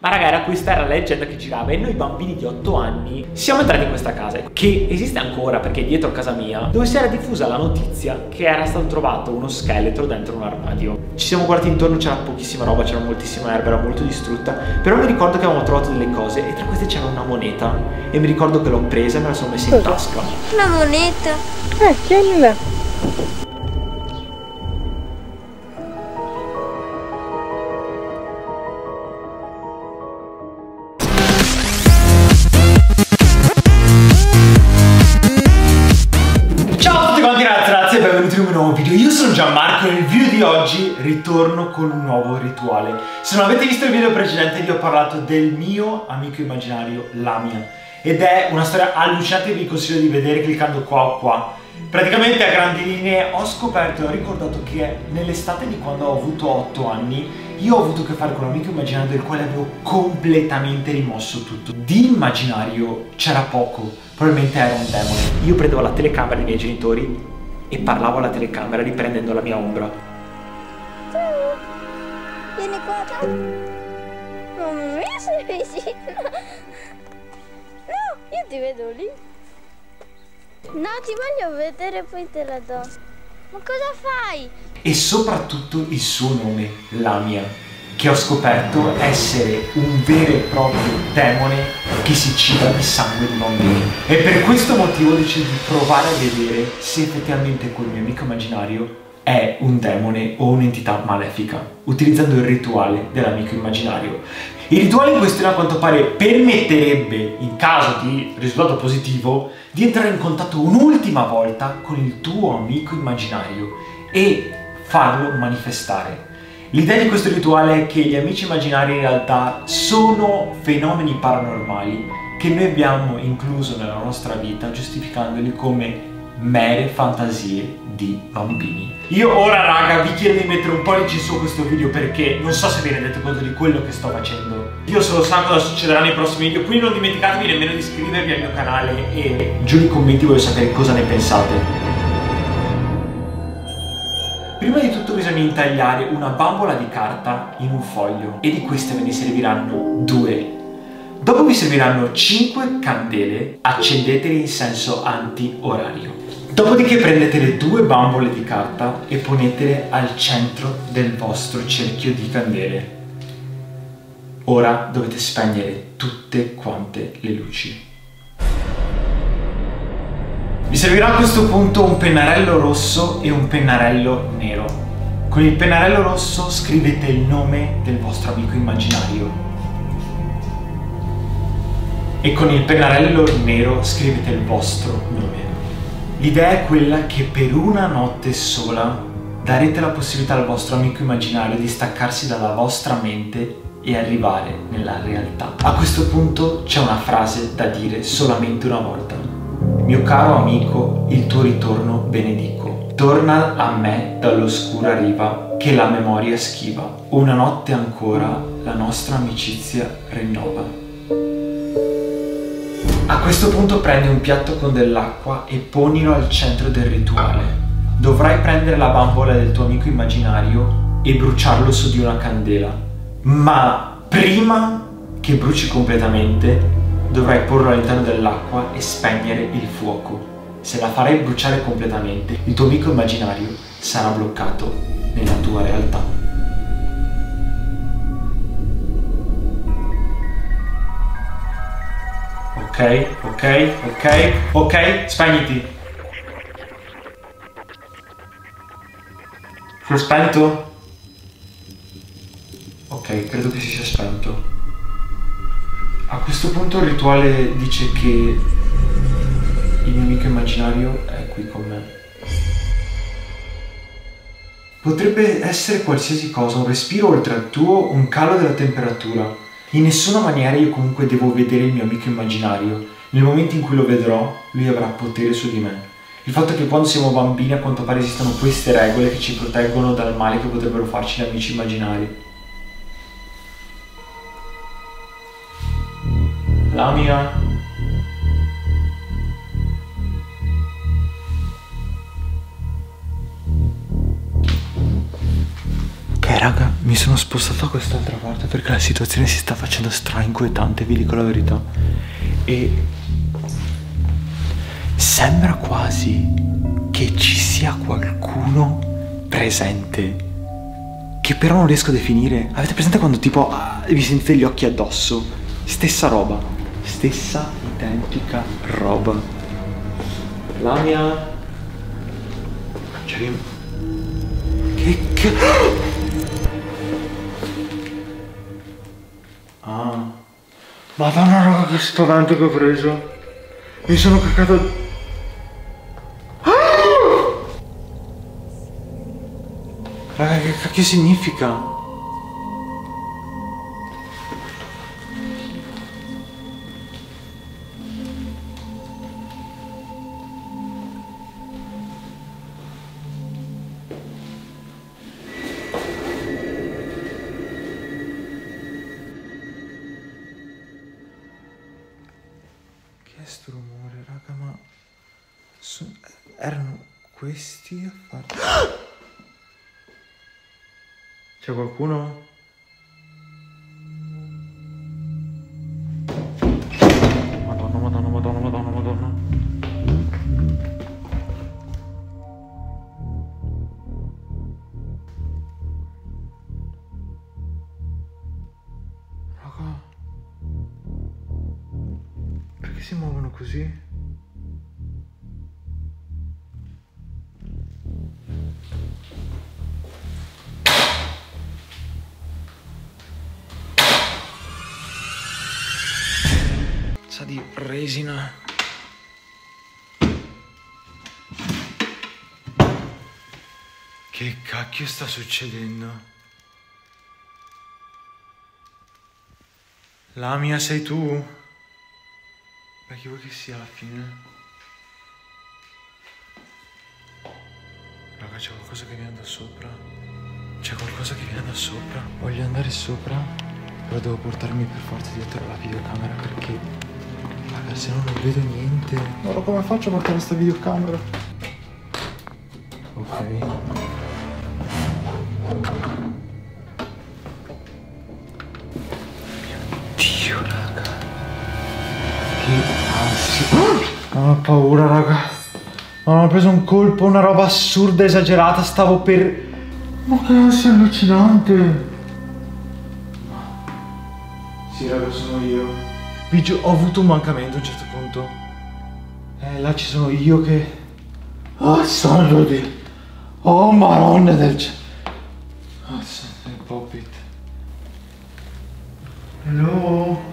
Ma raga, questa era la leggenda che girava e noi bambini di 8 anni siamo entrati in questa casa, che esiste ancora perché è dietro casa mia, dove si era diffusa la notizia che era stato trovato uno scheletro dentro un armadio. Ci siamo guardati intorno, c'era pochissima roba, c'era moltissima erba, era molto distrutta, però mi ricordo che avevamo trovato delle cose e tra queste c'era una moneta e mi ricordo che l'ho presa e me la sono messa in tasca. Una moneta? Tienila. Ragazzi, benvenuti in un nuovo video. Io sono Gianmarco e nel video di oggi ritorno con un nuovo rituale. Se non avete visto il video precedente vi ho parlato del mio amico immaginario Lamia ed è una storia allucinante che vi consiglio di vedere cliccando qua o qua. Praticamente a grandi linee ho scoperto e ho ricordato che nell'estate di quando ho avuto 8 anni io ho avuto a che fare con un amico immaginario del quale avevo completamente rimosso tutto. Di immaginario c'era poco, probabilmente era un demone. Io prendevo la telecamera dei miei genitori e parlavo alla telecamera riprendendo la mia ombra. Ciao, vieni qua. Non mi sei vicino. No, io ti vedo lì. No, ti voglio vedere, poi te la do. Ma cosa fai? E soprattutto il suo nome, Lamia, che ho scoperto essere un vero e proprio demone che si ciba di sangue di bambini. E per questo motivo ho deciso di provare a vedere se effettivamente quel mio amico immaginario è un demone o un'entità malefica, utilizzando il rituale dell'amico immaginario. Il rituale in questione a quanto pare permetterebbe, in caso di risultato positivo, di entrare in contatto un'ultima volta con il tuo amico immaginario e farlo manifestare. L'idea di questo rituale è che gli amici immaginari in realtà sono fenomeni paranormali che noi abbiamo incluso nella nostra vita giustificandoli come mere fantasie di bambini. Io ora raga vi chiedo di mettere un pollice su questo video perché non so se vi rendete conto di quello che sto facendo. Io solo so cosa succederà nei prossimi video, quindi non dimenticatevi nemmeno di iscrivervi al mio canale e giù nei commenti voglio sapere cosa ne pensate. Prima di tutto bisogna intagliare una bambola di carta in un foglio e di queste ve ne serviranno 2. Dopo vi serviranno 5 candele, accendetele in senso anti-orario. Dopodiché prendete le 2 bambole di carta e ponetele al centro del vostro cerchio di candele. Ora dovete spegnere tutte quante le luci. Vi servirà a questo punto un pennarello rosso e un pennarello nero. Con il pennarello rosso scrivete il nome del vostro amico immaginario e con il pennarello nero scrivete il vostro nome. L'idea è quella che per una notte sola darete la possibilità al vostro amico immaginario di staccarsi dalla vostra mente e arrivare nella realtà. A questo punto c'è una frase da dire solamente una volta. Mio caro amico, il tuo ritorno benedico. Torna a me dall'oscura riva, che la memoria schiva. Una notte ancora la nostra amicizia rinnova. A questo punto prendi un piatto con dell'acqua e ponilo al centro del rituale. Dovrai prendere la bambola del tuo amico immaginario e bruciarlo su di una candela. Ma prima che bruci completamente, dovrai porlo all'interno dell'acqua e spegnere il fuoco. Se la farai bruciare completamente, il tuo amico immaginario sarà bloccato nella tua realtà. Ok, spegniti. Si è spento? Ok, credo che si sia spento. A questo punto il rituale dice che il mio amico immaginario è qui con me. Potrebbe essere qualsiasi cosa, un respiro oltre al tuo, un calo della temperatura. In nessuna maniera io comunque devo vedere il mio amico immaginario. Nel momento in cui lo vedrò, lui avrà potere su di me. Il fatto è che quando siamo bambini a quanto pare esistono queste regole che ci proteggono dal male che potrebbero farci gli amici immaginari. Lamia. Ok raga, mi Mi sono spostato a quest'altra parte perché la situazione si sta facendo inquietante, vi dico la verità. E sembra quasi che ci sia qualcuno presente, che però non riesco a definire. Avete presente quando tipo vi sentite gli occhi addosso? Stessa roba, stessa identica roba. La mia... Cioè... Che... Ah, madonna raga, che spavento che ho preso. Mi sono caccato. Raga, che cacchio significa? Che è sto rumore, raga, ma... erano questi a fare... C'è qualcuno? Madonna, madonna, madonna, madonna, madonna. Raga, perché si muovono così? Sa di resina. Che cacchio sta succedendo? Lamia, sei tu? Beh, chi vuoi che sia alla fine? Raga, c'è qualcosa che viene da sopra. C'è qualcosa che viene da sopra. Voglio andare sopra, però devo portarmi per forza dietro la videocamera perché... raga, se no non vedo niente. Allora come faccio a portare questa videocamera? Ok. Dio, raga. Che ansia. Non ho paura, raga. Non ho preso un colpo, una roba assurda, esagerata. Stavo per... Ma che ansia allucinante. Sì, raga, sono io. Ho avuto un mancamento a un certo punto. Là ci sono io che... Oh, santo di... Oh, maronna del cielo. Oh, santo di Poppit. Hello?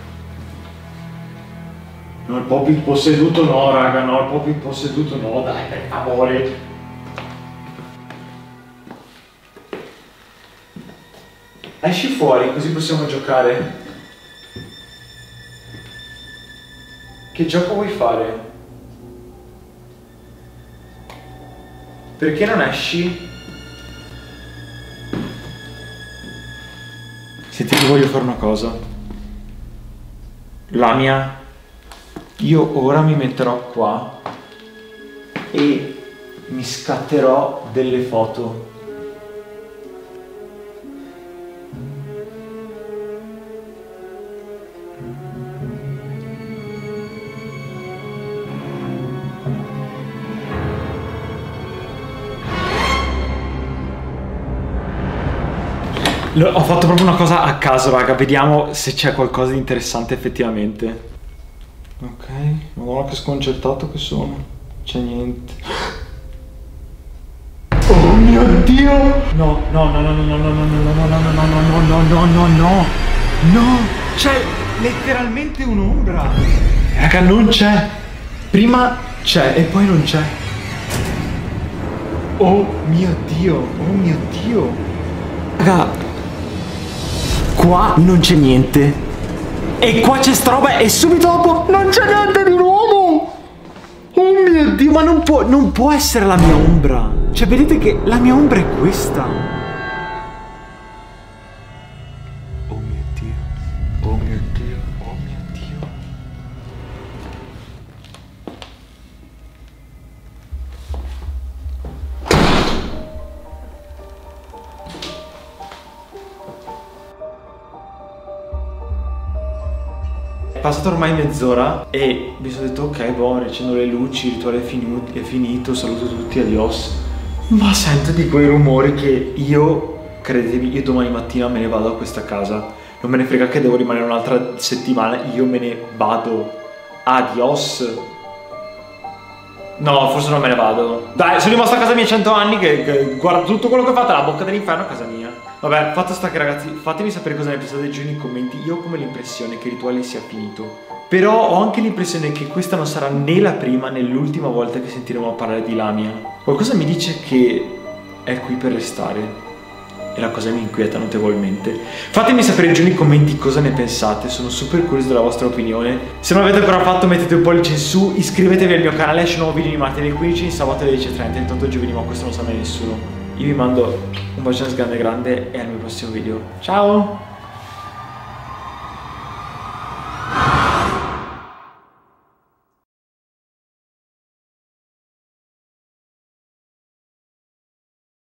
No, il Poppit posseduto no, raga, no, il Poppit posseduto no, dai, per favore. Esci fuori, così possiamo giocare. Che gioco vuoi fare? Perché non esci? Senti, ti voglio fare una cosa. Lamia, io ora mi metterò qua e mi scatterò delle foto. Ho fatto proprio una cosa a caso, raga, vediamo se c'è qualcosa di interessante effettivamente. Ok, madonna che sconcertato che sono. C'è niente. Oh mio Dio! No, no, no, no, no, no, no, no, no, no, no, no, no, no, no, no, no, no, c'è letteralmente un'ombra. Raga, non c'è. Prima c'è e poi non c'è. Oh mio Dio, oh mio Dio. Raga, qua non c'è niente. E qua c'è sta roba e subito dopo non c'è niente di nuovo. Oh mio Dio, ma non può essere la mia ombra. Cioè, vedete che la mia ombra è questa. Oh mio Dio, oh mio Dio, oh mio Dio. È passata ormai mezz'ora e mi sono detto ok, boh, riaccendo le luci, il rituale è finito, saluto tutti, adios. Ma sento di quei rumori che io, credetemi, io domani mattina me ne vado da questa casa. Non me ne frega che devo rimanere un'altra settimana, io me ne vado. Adios. No, forse non me ne vado. Dai, sono rimasto a casa mia 100 anni che guarda tutto quello che ho fatto alla bocca dell'inferno a casa mia. Vabbè, fatto sta che ragazzi, fatemi sapere cosa ne pensate giù nei commenti. Io ho come l'impressione che il rituale sia finito. Però ho anche l'impressione che questa non sarà né la prima né l'ultima volta che sentiremo parlare di Lamia. Qualcosa mi dice che è qui per restare. E la cosa mi inquieta notevolmente. Fatemi sapere giù nei commenti cosa ne pensate, sono super curioso della vostra opinione. Se non l'avete ancora fatto mettete un pollice in su, iscrivetevi al mio canale, esce un nuovo video di martedì 15 di sabato alle 10:30, intanto giovedì, ma questo non sa mai nessuno. Io vi mando un bacione grande grande e al mio prossimo video. Ciao!